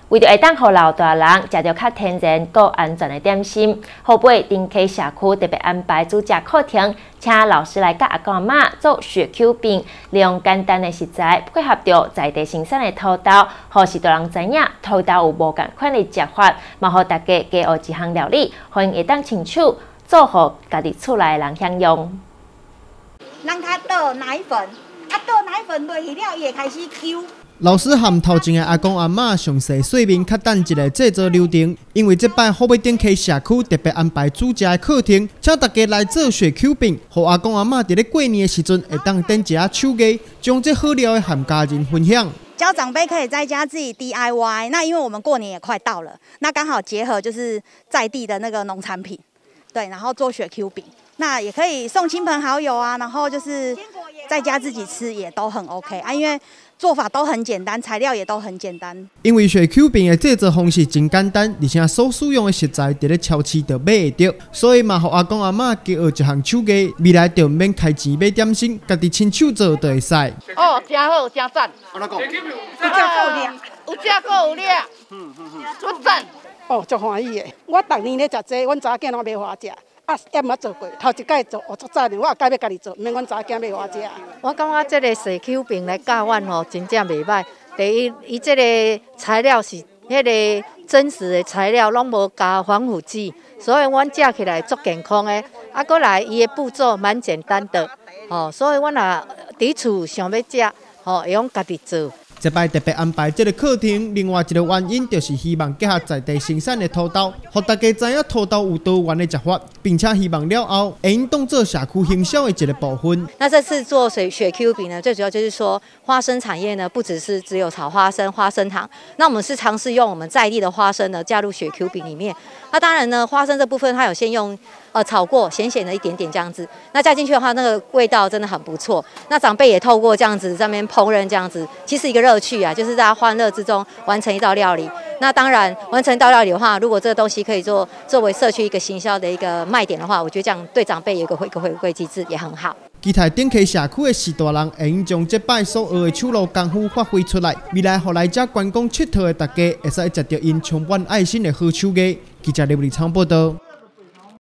为着会当互老大人食到较天然、够安全的点心，后背丁溪社区特别安排煮食课程，请老师来教阿公阿嬷做雪 Q 饼，利用简单的食材配合着在地生产的土豆，互许多人知影土豆有无共款的食法，嘛互大家加学一项料理，欢迎会当亲手做，互家己厝内的人享用。 让他倒奶粉，倒奶粉落去了，伊会开始 Q。 老师和头前的阿公阿嬷详细说明较等一个制作流程，因为这摆后尾顶溪社区特别安排煮食的课程，请大家来做雪 Q 饼，互阿公阿嬷伫咧过年的时阵会当点一下手艺，将这好料的和家人分享。 教长辈可以在家自己 DIY， 那因为我们过年也快到了，那刚好结合就是在地的那个农产品，对，然后做雪 Q 饼，那也可以送亲朋好友啊，然后就是在家自己吃也都很 OK 啊，因为做法都很简单，材料也都很简单。 因为雪 Q 饼的制作方式真简单，而且所使用的食材伫咧超市就买会到，所以嘛，互阿公阿嬷加学一项手艺，未来就免开钱买点心，家己亲手做就会使。 哦，真好，真赞。 有食够量， 有食够有量，足赞。 哦，足欢喜的。我逐年咧食这，阮查某囝拢要我食。啊，也毋捌做过，头一摆做，哦，足赞的，我也改要家己做，免阮查某囝要我食。 我感觉这个雪 Q 饼来教阮吼，真正袂歹。第一，伊这个材料是迄个真实的材料，拢无加防腐剂，所以阮食起来足健康的。啊，过来伊的步骤蛮简单的，吼，所以阮若伫厝想要食，吼，会用家己做。 这摆特别安排这个课程，另外一个原因就是希望结合在地生产的土豆，让大家知影土豆有多元的食法，并且希望了后会用当做社区行销的一个部分。 那这次做雪 Q 饼呢，最主要就是说花生产业呢，不只有炒花生、花生糖，那我们是尝试用我们在地的花生呢加入雪 Q 饼里面。那当然呢，花生这部分它有先用炒过，咸咸的一点点这样子。那加进去的话，那个味道真的很不错。那长辈也透过这样子在那边烹饪这样子，其实一个乐趣啊，就是大家欢乐之中完成一道料理。那当然，完成一道料理的话，如果这个东西可以作为社区一个行销的一个卖点的话，我觉得这样对长辈有一个回馈机制也很好。 期待顶溪社区的士大人会用将这摆所学的手路功夫发挥出来，未来互来这观光佚佗的大家会使食到因充满爱心的好手艺。记者刘立昌报道。